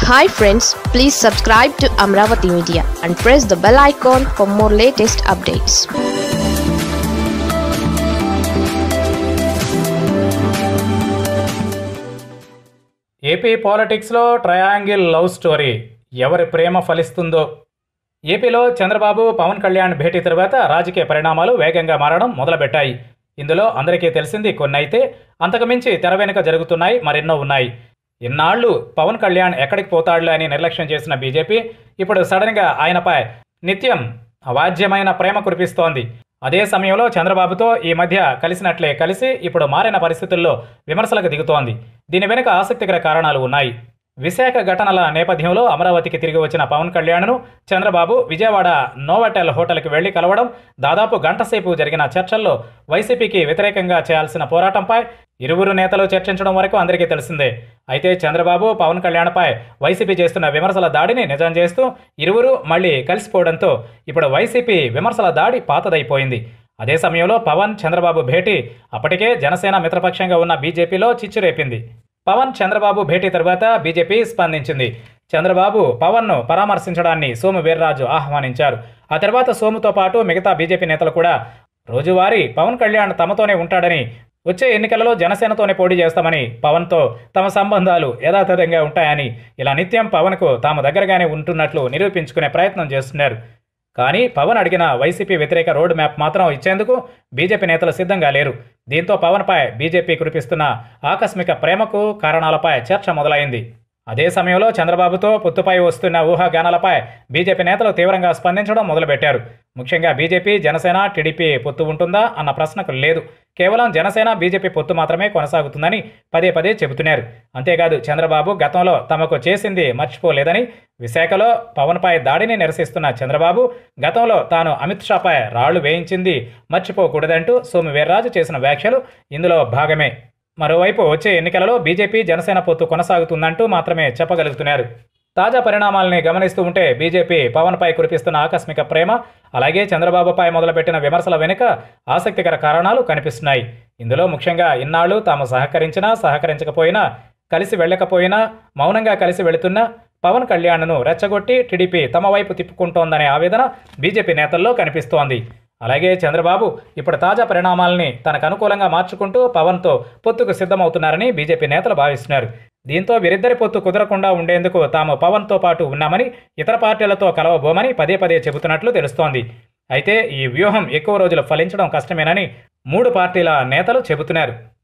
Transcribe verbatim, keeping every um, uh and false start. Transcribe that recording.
Hi friends, please subscribe to Amaravathi Media and press the bell icon for more latest updates. AP పాలిటిక్స్లో triangle love story ఎవరి ప్రేమ ఫలిస్తుందో. ఏపీలో చంద్రబాబు పవన్ కళ్యాణ్ భేటీ తర్వాత రాజకీయ పరిణామాలు వేగంగా మారడం మొదలుపెట్టాయి. ఇందులో అందరికీ తెలిసింది కొన్నైతే అంతకుమించి తెర వెనుక జరుగుతున్నాయి మరెన్నో ఉన్నాయి. ఇన్నాళ్లు పవన్ కళ్యాణ్ ఎక్కడికి పోతాడులే అని నిర్లక్ష్యం చేసిన బీజేపీ ఇప్పుడు సడన్గా ఆయనపై నిత్యం అవాజ్యమైన ప్రేమ కురిపిస్తోంది. అదే సమయంలో చంద్రబాబుతో ఈ మధ్య కలిసినట్లే కలిసి ఇప్పుడు మారిన పరిస్థితుల్లో విమర్శలకు దిగుతోంది. దీని వెనుక ఆసక్తికర కారణాలు ఉన్నాయి. విశాఖ ఘటనల నేపథ్యంలో అమరావతికి తిరిగి వచ్చిన పవన్ కళ్యాణ్ను చంద్రబాబు విజయవాడ నోవాటెల్ హోటల్కి వెళ్లి కలవడం, దాదాపు గంట సేపు జరిగిన చర్చల్లో వైసీపీకి వ్యతిరేకంగా చేయాల్సిన పోరాటంపై ఇరువురు నేతలు చర్చించడం వరకు అందరికీ తెలిసిందే. అయితే చంద్రబాబు పవన్ కళ్యాణ్పై వైసీపీ చేస్తున్న విమర్శల దాడిని నిజం చేస్తూ ఇరువురు మళ్లీ కలిసిపోవడంతో ఇప్పుడు వైసీపీ విమర్శల దాడి పాతదైపోయింది. అదే సమయంలో పవన్ చంద్రబాబు భేటీ అప్పటికే జనసేన మిత్రపక్షంగా ఉన్న బీజేపీలో చిచ్చురేపింది. పవన్ చంద్రబాబు భేటీ తర్వాత బీజేపీ స్పందించింది. చంద్రబాబు పవన్ను పరామర్శించడాన్ని సోము వీర్రాజు ఆహ్వానించారు. ఆ తర్వాత సోముతో పాటు మిగతా బీజేపీ నేతలు కూడా రోజువారీ పవన్ కళ్యాణ్ తమతోనే ఉంటాడని, వచ్చే ఎన్నికలలో జనసేనతోనే పోటీ చేస్తామని, పవన్తో తమ సంబంధాలు యథాతథంగా ఉంటాయని, ఇలా నిత్యం పవన్కు తాము దగ్గరగానే ఉంటున్నట్లు నిరూపించుకునే ప్రయత్నం చేస్తున్నారు. కానీ పవన్ అడిగిన వైసీపీ వ్యతిరేక రోడ్ మ్యాప్ మాత్రం ఇచ్చేందుకు బీజేపీ నేతలు సిద్ధంగా లేరు. దీంతో పవన్పై బీజేపీ కురిపిస్తున్న ఆకస్మిక ప్రేమకు కారణాలపై చర్చ మొదలైంది. అదే సమయంలో చంద్రబాబుతో పొత్తుపై వస్తున్న ఊహాగానాలపై బీజేపీ నేతలు తీవ్రంగా స్పందించడం మొదలుపెట్టారు. ముఖ్యంగా బీజేపీ, జనసేన, టీడీపీ పొత్తు ఉంటుందా అన్న ప్రశ్నకు లేదు, కేవలం జనసేన బీజేపీ పొత్తు మాత్రమే కొనసాగుతుందని పదే పదే చెబుతున్నారు. అంతేకాదు చంద్రబాబు గతంలో తమకు చేసింది మర్చిపోలేదని, విశాఖలో పవన్పై దాడిని నిరసిస్తున్న చంద్రబాబు గతంలో తాను అమిత్ షాపై రాళ్లు వేయించింది మర్చిపోకూడదంటూ సోము వీర్రాజు చేసిన వ్యాఖ్యలు ఇందులో భాగమే. మరోవైపు వచ్చే ఎన్నికలలో బీజేపీ జనసేన పొత్తు కొనసాగుతుందంటూ మాత్రమే చెప్పగలుగుతున్నారు. తాజా పరిణామాలని గమనిస్తూ ఉంటే బీజేపీ పవన్పై కురిపిస్తున్న ఆకస్మిక ప్రేమ, అలాగే చంద్రబాబుపై మొదలుపెట్టిన విమర్శల వెనుక ఆసక్తికర కారణాలు కనిపిస్తున్నాయి. ఇందులో ముఖ్యంగా ఇన్నాళ్లు తాము సహకరించినా సహకరించకపోయినా, కలిసి వెళ్ళకపోయినా, మౌనంగా కలిసి వెళుతున్న పవన్ కళ్యాణ్ను రెచ్చగొట్టి టీడీపీ తమ వైపు తిప్పుకుంటోందనే ఆవేదన బీజేపీ నేతల్లో కనిపిస్తోంది. అలాగే చంద్రబాబు ఇప్పుడు తాజా పరిణామాలని తనకు అనుకూలంగా మార్చుకుంటూ పవన్తో పొత్తుకు సిద్ధమవుతున్నారని బీజేపీ నేతలు భావిస్తున్నారు. దీంతో వీరిద్దరి పొత్తు కుదరకుండా ఉండేందుకు తాము పవన్తో పాటు ఉన్నామని, ఇతర పార్టీలతో కలవబోమని పదే పదే చెబుతున్నట్లు తెలుస్తోంది. అయితే ఈ వ్యూహం ఎక్కువ రోజులు ఫలించడం కష్టమేనని మూడు పార్టీల నేతలు చెబుతున్నారు.